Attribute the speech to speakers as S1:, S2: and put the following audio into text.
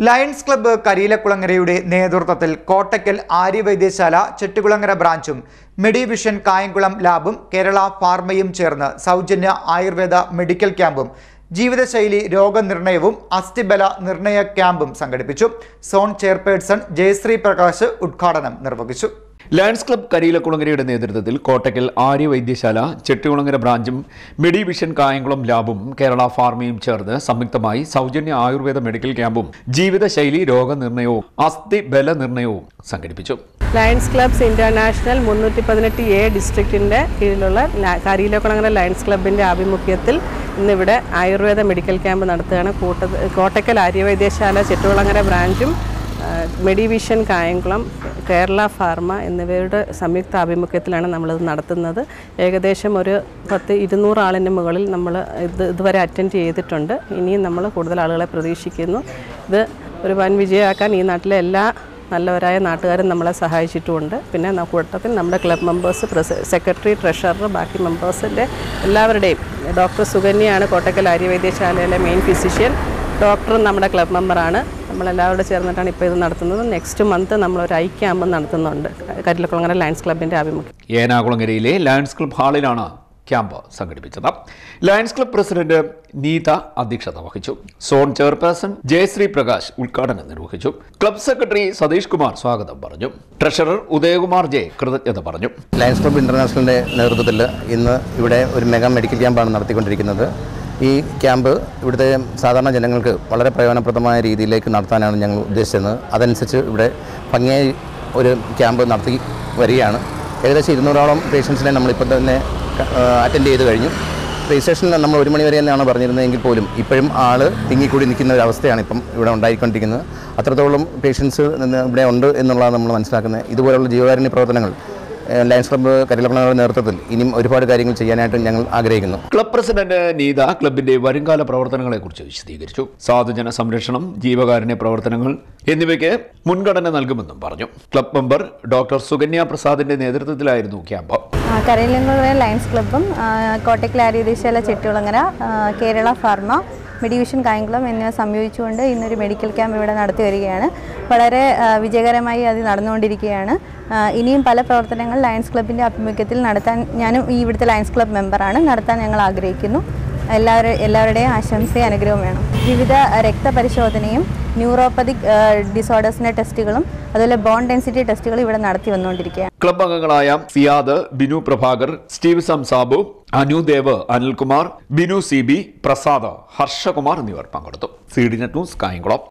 S1: Lions club കരിയിലക്കുളങ്ങരയുടെ നേതൃത്വത്തിൽ കോട്ടയ്ക്കൽ ആര്യവൈദ്യശാല ചെട്ടികുളങ്ങര ബ്രാഞ്ചും മെഡിവിഷൻ കായംകുളം ലാബും കേരള ഫാർമയും ചേർന്ന് സൗജന്യ ആയുർവേദ മെഡിക്കൽ ക്യാമ്പും ജീവിതശൈലി രോഗനിർണയവും അസ്ഥിബല നിർണയ ക്യാമ്പും സംഘടിപ്പിച്ചു. സോൺ ചെയർപേഴ്സൺ ജയശ്രീ പ്രകാശ് ഉദ്ഘാടനം നിർവഹിച്ചു.
S2: ലയൺസ് ക്ലബ്ബ് കരിയിലക്കുളങ്ങരയുടെ നേതൃത്വത്തിൽ കോട്ടയ്ക്കൽ ആര്യവൈദ്യശാല ചെട്ടികുളങ്ങര ബ്രാഞ്ചും മെഡിവിഷൻ കായംകുളം ലാബും കേരള ഫാർമയും ചേർന്ന് സംയുക്തമായി സൗജന്യ ആയുർവേദ മെഡിക്കൽ ക്യാമ്പും ജീവിതശൈലി രോഗനിർണയവും അസ്ഥിബല നിർണയവും സംഘടിപ്പിച്ചു.
S3: ലയൺസ് ക്ലബ്സ് ഇന്റർനാഷണൽ 318A ഡിസ്ട്രിക്റ്റിന്റെ കീഴിലുള്ള കരിയിലക്കുളങ്ങര ലയൺസ് ക്ലബിന്റെ ആഭിമുഖ്യത്തിൽ ഇന്നിവിടെ ആയുർവേദ മെഡിക്കൽ ക്യാമ്പ് നടത്തുകയാണ്. കോട്ടയ്ക്കൽ ആര്യവൈദ്യശാല ചെട്ടികുളങ്ങര ബ്രാഞ്ചും മെഡിവിഷൻ കായംകുളം കേരള ഫാർമ എന്നിവയുടെ സംയുക്ത ആഭിമുഖ്യത്തിലാണ് നമ്മളിത് നടത്തുന്നത്. ഏകദേശം ഒരു 200 ആളിന് മുകളിൽ നമ്മൾ ഇതുവരെ അറ്റൻഡ് ചെയ്തിട്ടുണ്ട്. ഇനിയും നമ്മൾ കൂടുതൽ ആളുകളെ പ്രതീക്ഷിക്കുന്നു. ഇത് ഒരു വൻ വിജയമാക്കാൻ ഈ നാട്ടിലെ എല്ലാ നല്ലവരായ നാട്ടുകാരും നമ്മളെ സഹായിച്ചിട്ടുമുണ്ട്. പിന്നെ കൂട്ടത്തിൽ നമ്മുടെ ക്ലബ് മെമ്പേഴ്സ്, സെക്രട്ടറി, ട്രഷറർ, ബാക്കി മെമ്പേഴ്സിൻ്റെ എല്ലാവരുടെയും ഡോക്ടർ സുകന്യയാണ് കോട്ടയ്ക്കൽ ആര്യവൈദ്യശാലയിലെ മെയിൻ ഫിസിഷ്യൻ. ഡോക്ടറും നമ്മുടെ ക്ലബ് മെമ്പറാണ്. നമ്മളെല്ലാവരും ചേർന്നിട്ടാണ് ഇപ്പോൾ ഇത് നടത്തുന്നത്. നെക്സ്റ്റ് മന്ത് നമ്മളൊരു ക്യാമ്പ് നടത്തുന്നുണ്ട് കരിയിലക്കുളങ്ങര ലയൺസ് ക്ലബിൻ്റെ ആഭിമുഖ്യം.
S2: ഏനാകുളങ്ങരയിലെ ലയൺസ് ക്ലബ് ഹാളിലാണ് ക്യാമ്പ് സംഘടിപ്പിച്ചത്. ലയൺസ് ക്ലബ് പ്രസിഡന്റ് നീത അധ്യക്ഷത വഹിച്ചു. സോൺ ചെയർപേഴ്സൺ ജയശ്രീ പ്രകാശ് ഉദ്ഘാടനം നിർവഹിച്ചു. ക്ലബ് സെക്രട്ടറി സതീഷ് കുമാർ സ്വാഗതം പറഞ്ഞു. ട്രഷറർ ഉദയകുമാർ ജെ കൃതജ്ഞത പറഞ്ഞു.
S4: ലയൺസ് ക്ലബ് ഇന്റർനാഷണലിന്റെ നേതൃത്വത്തിൽ ഇന്ന് ഇവിടെ ഒരു മെഗാ മെഡിക്കൽ ക്യാമ്പാണ് നടത്തിക്കൊണ്ടിരിക്കുന്നത്. ഈ ക്യാമ്പ് ഇവിടുത്തെ സാധാരണ ജനങ്ങൾക്ക് വളരെ പ്രയോജനപ്രദമായ രീതിയിലേക്ക് നടത്താനാണ് ഞങ്ങൾ ഉദ്ദേശിച്ചത്. അതനുസരിച്ച് ഇവിടെ ഭംഗിയായി ഒരു ക്യാമ്പ് നടത്തി വരികയാണ്. ഏകദേശം 200ഓളം പേഷ്യൻസിനെ നമ്മളിപ്പോൾ തന്നെ അറ്റൻഡ് ചെയ്ത് കഴിഞ്ഞു. രജിസ്ട്രേഷനിൽ നമ്മൾ 1 മണി വരെ തന്നെയാണ് പറഞ്ഞിരുന്നതെങ്കിൽ പോലും ഇപ്പോഴും ആൾ തിങ്ങിക്കൂടി നിൽക്കുന്ന ഒരു അവസ്ഥയാണ് ഇപ്പം ഇവിടെ ഉണ്ടായിക്കൊണ്ടിരിക്കുന്നത്. അത്രത്തോളം പേഷ്യൻസ് ഇവിടെ ഉണ്ട് എന്നുള്ളതാണ് നമ്മൾ മനസ്സിലാക്കുന്നത്. ഇതുപോലുള്ള ജീവകാരുണ്യ പ്രവർത്തനങ്ങൾ ലയൺസ് ക്ലബ്ബ് കരിയിലക്കുളങ്ങരയുടെ നേതൃത്വത്തിൽ ഇനിയും ഒരുപാട് കാര്യങ്ങൾ ചെയ്യാനായിട്ട് ഞങ്ങൾ ആഗ്രഹിക്കുന്നു.
S2: ക്ലബ് പ്രസിഡന്റ് നീത ക്ലബിന്റെ വരുംകാല പ്രവർത്തനങ്ങളെക്കുറിച്ച് വിശദീകരിച്ചു. സാധുജന സംരക്ഷണം, ജീവകാരുണ്യ പ്രവർത്തനങ്ങൾ എന്നിവയ്ക്ക് മുൻഗണന നൽകുമെന്നും പറഞ്ഞു. ക്ലബ് മെമ്പർ ഡോക്ടർ സുകന്യ പ്രസാദിന്റെ നേതൃത്വത്തിലായിരുന്നു ക്യാമ്പ്.
S5: കരിയിലക്കുളങ്ങര ലയൺസ് ക്ലബ്ബും കോട്ടയ്ക്കൽ ആര്യവൈദ്യശാല ചെട്ടികുളങ്ങര, കേരള ഫാർമ, മെഡിവിഷൻ കായംകുളം എന്നിവ സംയോജിച്ചുകൊണ്ട് ഇന്നൊരു മെഡിക്കൽ ക്യാമ്പ് ഇവിടെ നടത്തി വരികയാണ്. വളരെ വിജയകരമായി അത് നടന്നുകൊണ്ടിരിക്കുകയാണ്. ഇനിയും പല പ്രവർത്തനങ്ങൾ ലയൺസ് ക്ലബിൻ്റെ ആഭിമുഖ്യത്തിൽ നടത്താൻ, ഞാനും ഇവിടുത്തെ ലയൺസ് ക്ലബ് മെമ്പറാണ്, നടത്താൻ ഞങ്ങൾ ആഗ്രഹിക്കുന്നു. എല്ലാവരുടെയും ആശംസയും അനുഗ്രഹവും വേണം. വിവിധ രക്തപരിശോധനയും ന്യൂറോപ്പതിക് ഡിസോർഡേഴ്സിൻ്റെ ടെസ്റ്റുകളും അതുപോലെ ബോൺ ഡെൻസിറ്റി ടെസ്റ്റുകളും ഇവിടെ നടത്തി വന്നുകൊണ്ടിരിക്കുകയാണ്.
S2: ക്ലബ് അംഗങ്ങളായ സിയാദ്, ബിനു പ്രഭാകർ, സ്റ്റീവ് സംസാബു, അനുദേവ്, അനിൽകുമാർ, ബിനു CB, പ്രസാദ്, ഹർഷകുമാർ എന്നിവർ പങ്കെടുത്തു. CDNet news Kayamkulam.